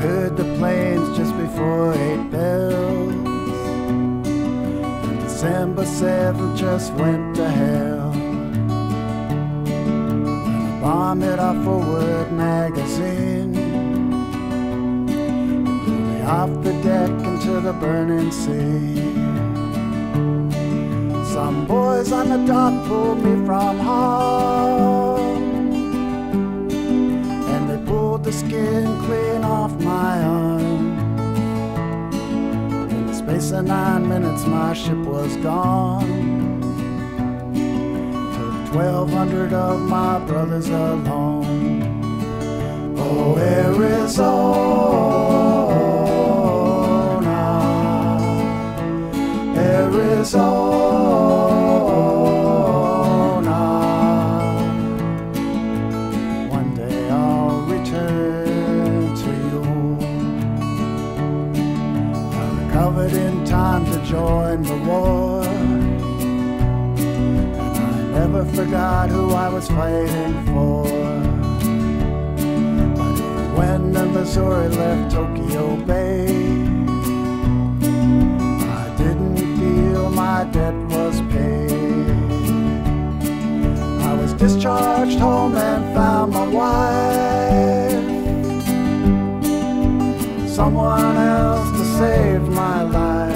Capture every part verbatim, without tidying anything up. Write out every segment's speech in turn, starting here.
heard the planes just before eight bells. And December seventh just went to hell. When a bomb hit our forward magazine, it blew me off the deck into the burning sea. Some boys on the dock pulled me from home, and they pulled the skin clean off my arm. In the space of nine minutes my ship was gone. Took twelve hundred of my brothers along. Oh, Arizona, Arizona. Covered in time to join the war, and I never forgot who I was fighting for. But when the Missouri left Tokyo Bay, I didn't feel my debt was paid. I was discharged home and found my wife, someone else to save my life.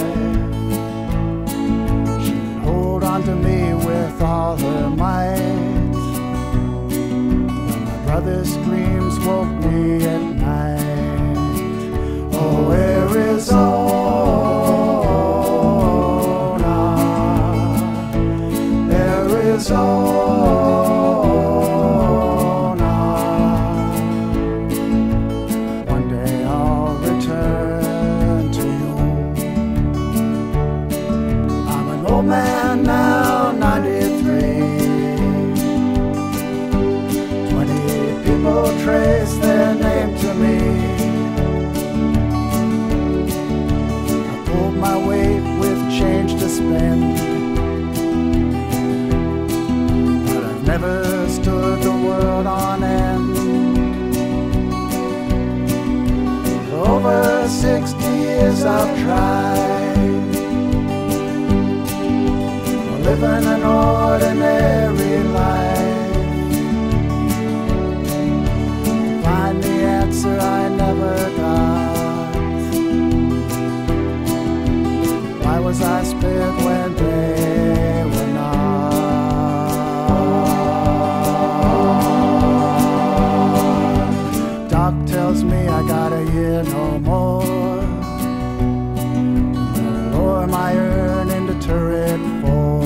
She'd hold on to me with all her might. When my brother's screams woke me at night. Oh, Arizona, Arizona. Old man now, ninety-three. Twenty people trace their name to me. I pulled my weight with change to spend, but I've never stood the world on end. For over sixty years I've tried, living an ordinary life, find the answer I never got. Why was I spared when they were not? Doc tells me I got a year no more to lower my earning to turret four.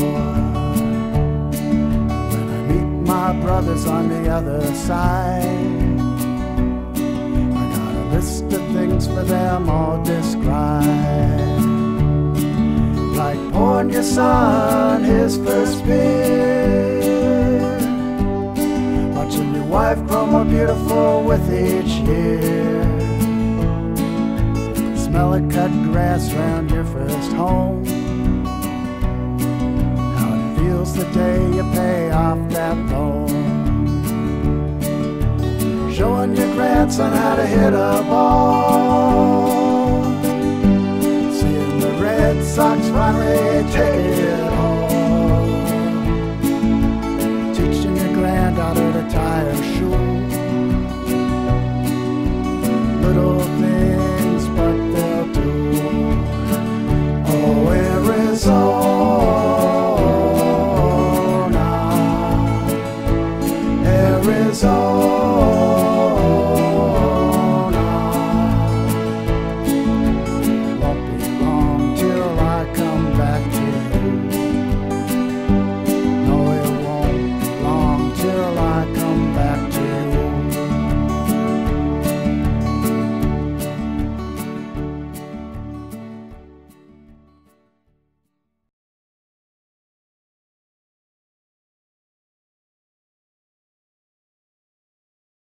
My brothers on the other side, I got a list of things for them all described, like pouring your son his first beer, watching your wife grow more beautiful with each year, smell of cut grass round your first home, how it feels the day you pay off that loan, showing your grandson how to hit a ball, seeing the Red Sox finally take it home, teaching your granddaughter to tie her shoe, little